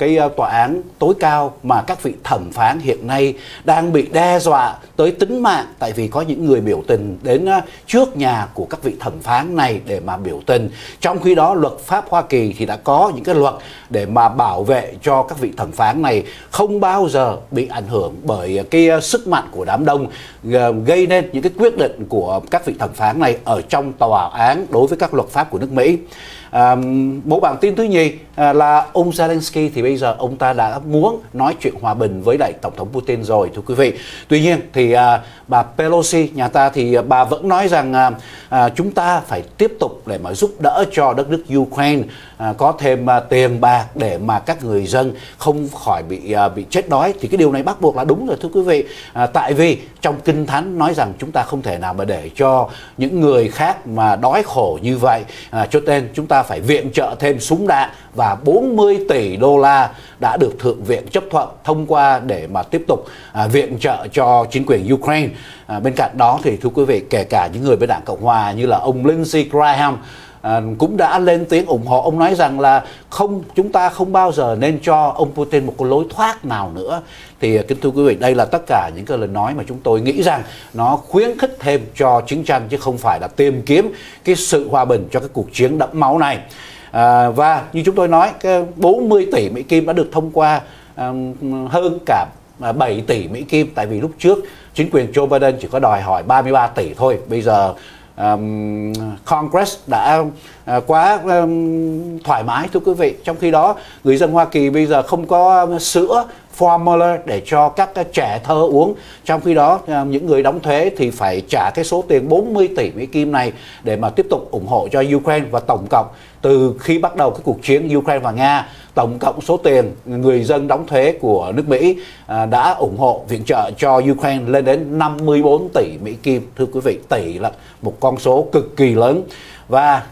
cái tòa án tối cao mà các vị thẩm phán hiện nay đang bị đe dọa tới tính mạng, tại vì có những người biểu tình đến trước nhà của các vị thẩm phán này để mà biểu tình. Trong khi đó luật pháp Hoa Kỳ thì đã có những cái luật để mà bảo vệ cho các vị thẩm phán này không bao giờ bị ảnh hưởng bởi cái sức mạnh của đám đông, gây nên những cái quyết định của các vị thẩm phán này ở trong tòa án đối với các luật pháp của nước Mỹ. Một bản tin thứ nhì là ông Zelensky thì bây giờ ông ta đã muốn nói chuyện hòa bình với lại Tổng thống Putin rồi, thưa quý vị. Tuy nhiên thì bà Pelosi nhà ta thì bà vẫn nói rằng chúng ta phải tiếp tục để mà giúp đỡ cho đất nước Ukraine có thêm tiền bạc để mà các người dân không khỏi bị chết đói. Thì cái điều này bắt buộc là đúng rồi, thưa quý vị. Tại vì trong Kinh Thánh nói rằng chúng ta không thể nào mà để cho những người khác mà đói khổ như vậy, cho nên chúng ta phải viện trợ thêm súng đạn, và 40 tỷ đô la đã được Thượng viện chấp thuận thông qua để mà tiếp tục viện trợ cho chính quyền Ukraine. Bên cạnh đó thì thưa quý vị, kể cả những người bên Đảng Cộng Hòa như là ông Lindsey Graham cũng đã lên tiếng ủng hộ. Ông nói rằng là chúng ta không bao giờ nên cho ông Putin một cái lối thoát nào nữa. Thì kính thưa quý vị, đây là tất cả những cái lời nói mà chúng tôi nghĩ rằng nó khuyến khích thêm cho chiến tranh, chứ không phải là tìm kiếm cái sự hòa bình cho cái cuộc chiến đẫm máu này. Và như chúng tôi nói, cái 40 tỷ Mỹ Kim đã được thông qua, hơn cả 7 tỷ Mỹ Kim, tại vì lúc trước chính quyền Joe Biden chỉ có đòi hỏi 33 tỷ thôi. Bây giờ Congress đã quá thoải mái, thưa quý vị. Trong khi đó người dân Hoa Kỳ bây giờ không có sữa formula để cho các trẻ thơ uống. Trong khi đó những người đóng thuế thì phải trả cái số tiền 40 tỷ Mỹ Kim này để mà tiếp tục ủng hộ cho Ukraine. Và tổng cộng từ khi bắt đầu cái cuộc chiến Ukraine và Nga, tổng cộng số tiền người dân đóng thuế của nước Mỹ đã ủng hộ viện trợ cho Ukraine lên đến 54 tỷ Mỹ Kim. Thưa quý vị, tỷ là một con số cực kỳ lớn. Và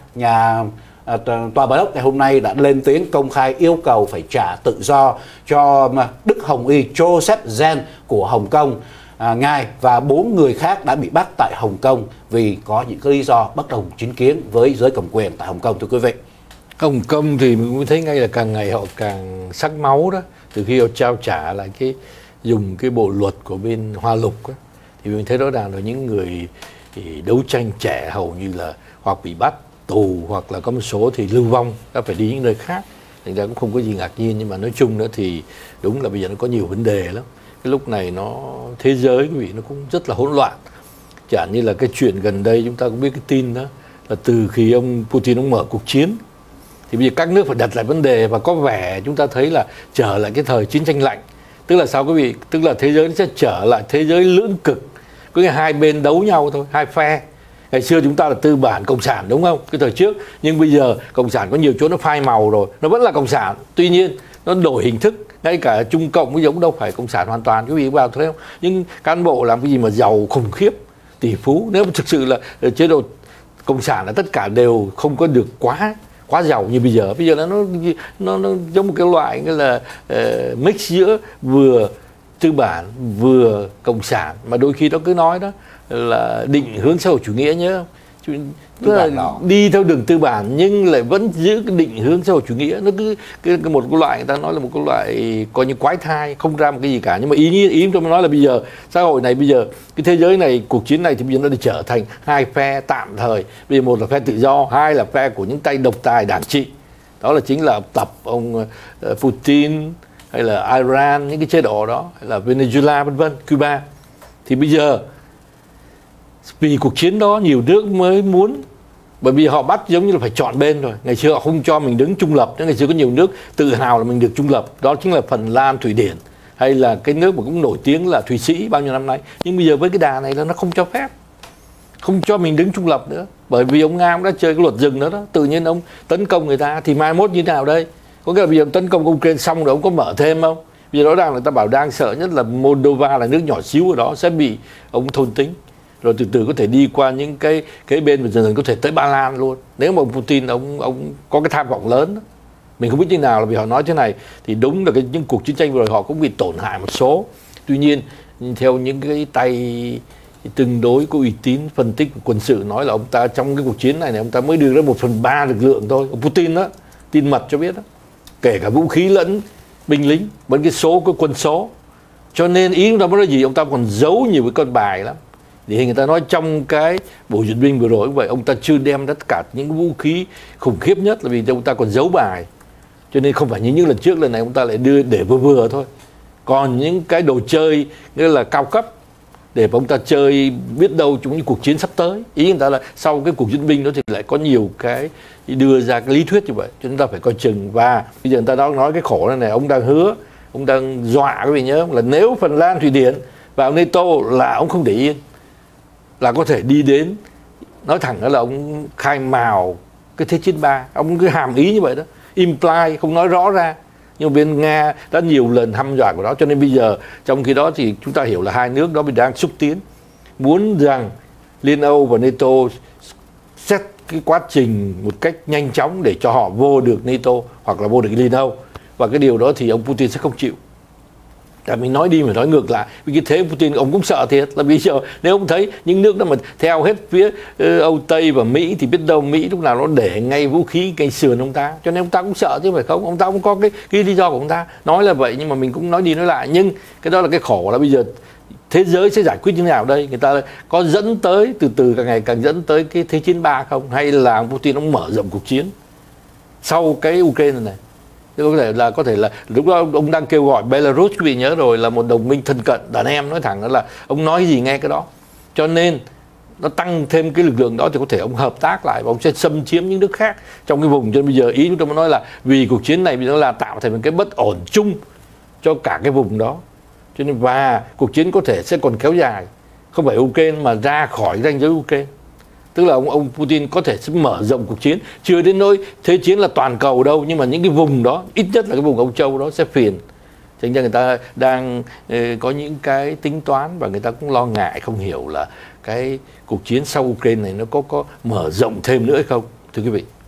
Tòa Bạch Ốc ngày hôm nay đã lên tiếng công khai yêu cầu phải trả tự do cho Đức Hồng Y Joseph Zen của Hồng Kông. Ngài và 4 người khác đã bị bắt tại Hồng Kông vì có những cái lý do bất đồng chính kiến với giới cầm quyền tại Hồng Kông, thưa quý vị. Hồng Kông thì mình cũng thấy ngay là càng ngày họ càng sắc máu đó. Từ khi họ trao trả lại dùng cái bộ luật của bên Hoa Lục đó, thì mình thấy rõ ràng là những người đấu tranh trẻ hầu như là hoặc bị bắt tù, hoặc là có một số thì lưu vong, đã phải đi những nơi khác. Thành ra cũng không có gì ngạc nhiên, nhưng mà nói chung nữa thì đúng là bây giờ nó có nhiều vấn đề lắm. Cái lúc này thế giới quý vị nó cũng rất là hỗn loạn. Chẳng như là cái chuyện gần đây chúng ta cũng biết cái tin đó là từ khi ông Putin mở cuộc chiến thì bây giờ các nước phải đặt lại vấn đề, và có vẻ chúng ta thấy là trở lại cái thời chiến tranh lạnh. Tức là sao quý vị? Tức là thế giới nó sẽ trở lại thế giới lưỡng cực, có nghĩa hai bên đấu nhau thôi, hai phe. Ngày xưa chúng ta là tư bản cộng sản, đúng không? Cái thời trước. Nhưng bây giờ cộng sản có nhiều chỗ nó phai màu rồi, nó vẫn là cộng sản, tuy nhiên nó đổi hình thức. Ngay cả Trung Cộng bây giờ cũng đâu phải cộng sản hoàn toàn, quý vị vào thấy không? Nhưng cán bộ làm cái gì mà giàu khủng khiếp, tỷ phú. Nếu mà thực sự là chế độ cộng sản là tất cả đều không có được quá giàu như bây giờ. Bây giờ nó giống một cái loại cái là mix giữa vừa tư bản vừa cộng sản, mà đôi khi nó cứ nói đó là định hướng xã hội chủ nghĩa nhớ, tức là đi theo đường tư bản nhưng lại vẫn giữ cái định hướng xã hội chủ nghĩa. Nó cứ một cái loại, người ta nói là một cái loại coi như quái thai, không ra một cái gì cả. Nhưng mà ý tôi nói là bây giờ xã hội này, bây giờ cái thế giới này, cuộc chiến này thì bây giờ nó đã trở thành hai phe tạm thời. Bây giờ một là phe tự do, hai là phe của những tay độc tài đảng trị, đó là chính là tập ông Putin hay là Iran, những cái chế độ đó, hay là Venezuela vân vân, Cuba. Thì bây giờ vì cuộc chiến đó nhiều nước mới muốn, bởi vì họ bắt giống như là phải chọn bên rồi. Ngày xưa họ không cho mình đứng trung lập, ngày xưa có nhiều nước tự hào là mình được trung lập, đó chính là Phần Lan, Thụy Điển, hay là cái nước mà cũng nổi tiếng là Thụy Sĩ bao nhiêu năm nay. Nhưng bây giờ với cái đà này là nó không cho phép, không cho mình đứng trung lập nữa, bởi vì ông Nga cũng đã chơi cái luật rừng đó, tự nhiên ông tấn công người ta thì mai mốt như thế nào đây? Có nghĩa là bây giờ ông tấn công Ukraine xong rồi ông có mở thêm không? Bây giờ rõ ràng người ta bảo đang sợ nhất là Moldova, là nước nhỏ xíu ở đó, sẽ bị ông thôn tính, rồi từ từ có thể đi qua những cái bên và dần dần có thể tới Ba Lan luôn. Nếu mà ông Putin ông có cái tham vọng lớn đó. Mình không biết như nào, là vì họ nói thế này thì đúng là những cuộc chiến tranh vừa rồi họ cũng bị tổn hại một số. Tuy nhiên theo những cái tay tương đối có uy tín phân tích quân sự nói là ông ta trong cái cuộc chiến này ông ta mới đưa ra 1/3 lực lượng thôi. Ông Putin đó tin mật cho biết đó, kể cả vũ khí lẫn binh lính, vẫn cái số cái quân số. Cho nên ý chúng ta muốn nói gì, ông ta còn giấu nhiều cái con bài lắm. Thì người ta nói trong cái bộ duyệt binh vừa rồi cũng vậy, ông ta chưa đem tất cả những vũ khí khủng khiếp nhất là vì ông ta còn giấu bài. Cho nên không phải như những lần trước, lần này ông ta lại đưa để vừa vừa thôi. Còn những cái đồ chơi nghĩa là cao cấp để mà ông ta chơi, biết đâu trong những cuộc chiến sắp tới. Ý người ta là sau cái cuộc duyệt binh đó thì lại có nhiều cái đưa ra cái lý thuyết như vậy, cho chúng ta phải coi chừng. Và bây giờ người ta nói cái khổ này, ông đang hứa, ông đang dọa quý vị nhớ là nếu Phần Lan, Thụy Điển vào NATO là ông không để yên, là có thể đi đến, nói thẳng là ông khai mào cái Thế chiến 3. Ông cứ hàm ý như vậy đó, imply, không nói rõ ra. Nhưng bên Nga đã nhiều lần hăm dọa của nó. Cho nên bây giờ trong khi đó thì chúng ta hiểu là hai nước đó đang xúc tiến, muốn rằng Liên Âu và NATO xét cái quá trình một cách nhanh chóng để cho họ vô được NATO hoặc là vô được Liên Âu. Và cái điều đó thì ông Putin sẽ không chịu. Tại mình nói đi mà nói ngược lại, vì cái thế Putin ông cũng sợ thiệt, là bây giờ nếu ông thấy những nước đó mà theo hết phía Âu Tây và Mỹ thì biết đâu Mỹ lúc nào nó để ngay vũ khí ngay sườn ông ta, cho nên ông ta cũng sợ chứ phải không. Ông ta cũng có cái lý do của ông ta nói là vậy, nhưng mà mình cũng nói đi nói lại. Nhưng cái đó là cái khổ, là bây giờ thế giới sẽ giải quyết như thế nào đây? Người ta có dẫn tới từ từ càng ngày càng dẫn tới cái Thế chiến 3 không, hay là Putin ông mở rộng cuộc chiến sau cái Ukraine này? Có thể là lúc đó ông đang kêu gọi Belarus, quý vị nhớ rồi, là một đồng minh thân cận đàn em, nói thẳng là ông nói gì nghe cái đó. Cho nên nó tăng thêm cái lực lượng đó thì có thể ông hợp tác lại và ông sẽ xâm chiếm những nước khác trong cái vùng. Cho nên bây giờ ý chúng tôi muốn nói là vì cuộc chiến này nó là tạo thành một cái bất ổn chung cho cả cái vùng đó. Cho nên và cuộc chiến có thể sẽ còn kéo dài, không phải Ukraine mà ra khỏi ranh giới Ukraine. Tức là ông Putin có thể sẽ mở rộng cuộc chiến, chưa đến nỗi thế chiến là toàn cầu đâu, nhưng mà những cái vùng đó, ít nhất là cái vùng Âu Châu đó sẽ phiền. Thành ra người ta đang có những cái tính toán và người ta cũng lo ngại, không hiểu là cái cuộc chiến sau Ukraine này nó có mở rộng thêm nữa hay không, thưa quý vị.